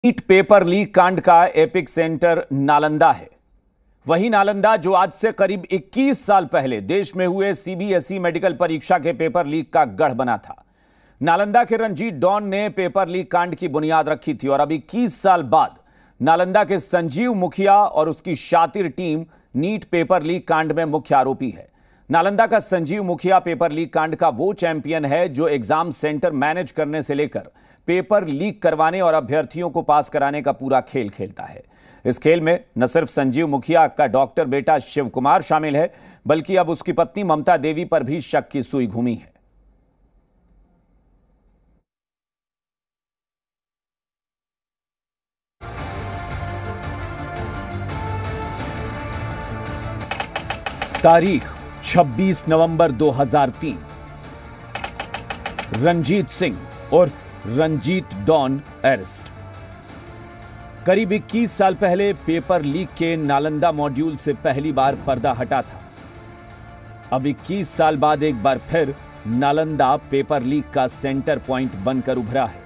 NEET paper leak कांड का epic centre Nalanda है। वही नालंदा जो आज से करीब 21 साल पहले देश में हुए सीबीएसई मेडिकल परीक्षा के पेपर लीक का गढ़ बना था। नालंदा के रंजीत डॉन ने पेपर लीक कांड की बुनियाद रखी थी और अब 21 साल बाद नालंदा के संजीव मुखिया और उसकी शातिर टीम नीट पेपर लीक कांड में मुख्य आरोपी है। नालंदा का संजीव मुखिया पेपर लीक कांड का वो चैंपियन है जो एग्जाम सेंटर मैनेज करने से लेकर पेपर लीक करवाने और अभ्यर्थियों को पास कराने का पूरा खेल खेलता है। इस खेल में न सिर्फ संजीव मुखिया का डॉक्टर बेटा शिव कुमार शामिल है, बल्कि अब उसकी पत्नी ममता देवी पर भी शक की सुई घूमी है। तारीख 26 नवंबर 2003। रंजीत सिंह और रंजीत डॉन अरेस्ट। करीब 21 साल पहले पेपर लीक के नालंदा मॉड्यूल से पहली बार पर्दा हटा था। अब 21 साल बाद एक बार फिर नालंदा पेपर लीक का सेंटर पॉइंट बनकर उभरा है।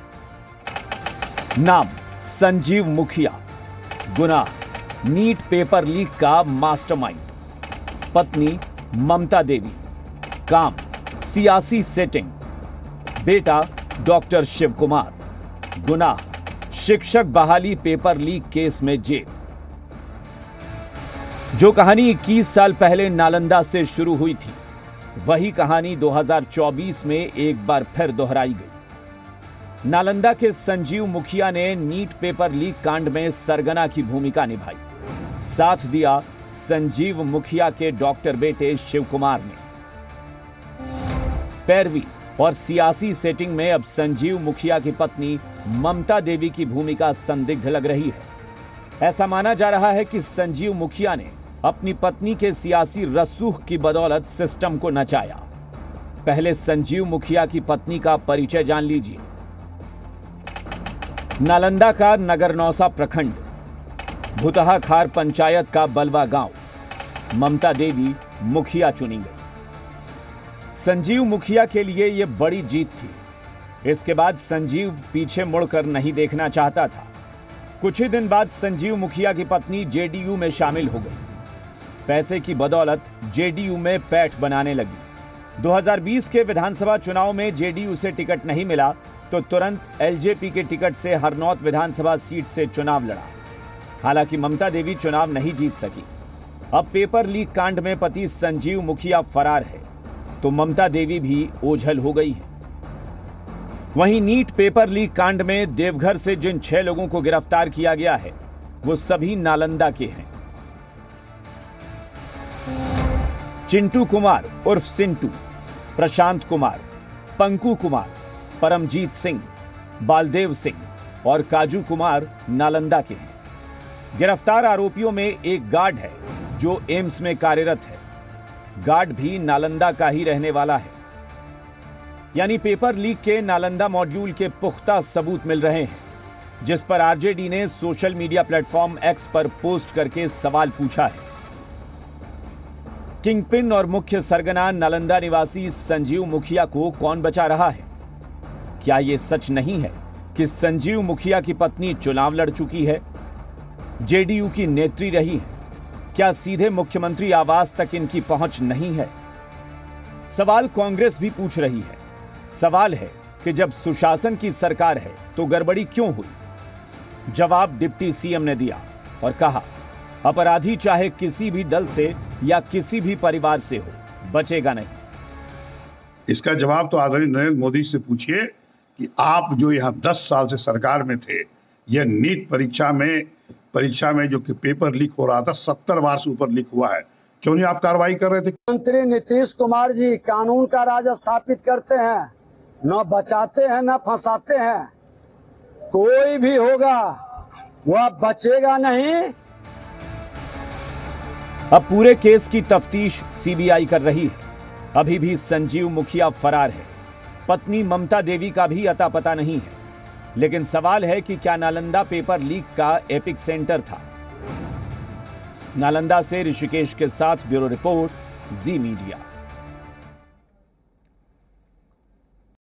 नाम संजीव मुखिया, गुनाह नीट पेपर लीक का मास्टरमाइंड, पत्नी ममता देवी, काम सियासी सेटिंग, बेटा डॉक्टर शिव कुमार, गुनाह शिक्षक बहाली पेपर लीक केस में जेल। जो कहानी 21 साल पहले नालंदा से शुरू हुई थी, वही कहानी 2024 में एक बार फिर दोहराई गई। नालंदा के संजीव मुखिया ने नीट पेपर लीक कांड में सरगना की भूमिका निभाई। साथ दिया संजीव मुखिया के डॉक्टर बेटे शिव कुमार ने। पैरवी और सियासी सेटिंग में अब संजीव मुखिया की पत्नी ममता देवी की भूमिका संदिग्ध लग रही है। ऐसा माना जा रहा है कि संजीव मुखिया ने अपनी पत्नी के सियासी रसूख की बदौलत सिस्टम को नचाया। पहले संजीव मुखिया की पत्नी का परिचय जान लीजिए। नालंदा का नगरनौसा प्रखंड, भुतहा खार पंचायत का बलवा गांव, ममता देवी मुखिया चुनी गई। संजीव मुखिया के लिए यह बड़ी जीत थी। इसके बाद संजीव पीछे मुड़कर नहीं देखना चाहता था। कुछ ही दिन बाद संजीव मुखिया की पत्नी जेडीयू में शामिल हो गई। पैसे की बदौलत जेडीयू में पैठ बनाने लगी। 2020 के विधानसभा चुनाव में जेडीयू से टिकट नहीं मिला तो तुरंत एलजेपी के टिकट से हरनौत विधानसभा सीट से चुनाव लड़ा। हालांकि ममता देवी चुनाव नहीं जीत सकी। अब पेपर लीक कांड में पति संजीव मुखिया फरार है तो ममता देवी भी ओझल हो गई है। वहीं नीट पेपर लीक कांड में देवघर से जिन 6 लोगों को गिरफ्तार किया गया है, वो सभी नालंदा के हैं। चिंटू कुमार उर्फ सिंटू, प्रशांत कुमार, पंकु कुमार, परमजीत सिंह, बालदेव सिंह और काजू कुमार नालंदा के हैं। गिरफ्तार आरोपियों में एक गार्ड है जो एम्स में कार्यरत है। गार्ड भी नालंदा का ही रहने वाला है। यानी पेपर लीक के नालंदा मॉड्यूल के पुख्ता सबूत मिल रहे हैं, जिस पर आरजेडी ने सोशल मीडिया प्लेटफॉर्म एक्स पर पोस्ट करके सवाल पूछा है। किंगपिन और मुख्य सरगना नालंदा निवासी संजीव मुखिया को कौन बचा रहा है? क्या यह सच नहीं है कि संजीव मुखिया की पत्नी चुनाव लड़ चुकी है, जेडीयू की नेत्री रही है? क्या सीधे मुख्यमंत्री आवास तक इनकी पहुंच नहीं है? सवाल कांग्रेस भी पूछ रही है। सवाल है कि जब सुशासन की सरकार है तो गड़बड़ी क्यों हुई? जवाब डिप्टी सीएम ने दिया और कहा, अपराधी चाहे किसी भी दल से या किसी भी परिवार से हो, बचेगा नहीं। इसका जवाब तो आदरणीय नरेंद्र मोदी से पूछिए कि आप जो यहाँ 10 साल से सरकार में थे, यह नीट परीक्षा में जो कि पेपर लीक हो रहा था, 70 बार से ऊपर लीक हुआ है, क्यों नहीं आप कार्रवाई कर रहे थे? मंत्री नीतीश कुमार जी कानून का राज स्थापित करते हैं, न बचाते हैं न फंसाते हैं। कोई भी होगा वह बचेगा नहीं। अब पूरे केस की तफ्तीश सीबीआई कर रही है। अभी भी संजीव मुखिया फरार है। पत्नी ममता देवी का भी अता पता नहीं है। लेकिन सवाल है कि क्या नालंदा पेपर लीक का एपिक सेंटर था? नालंदा से ऋषिकेश के साथ ब्यूरो रिपोर्ट, जी मीडिया।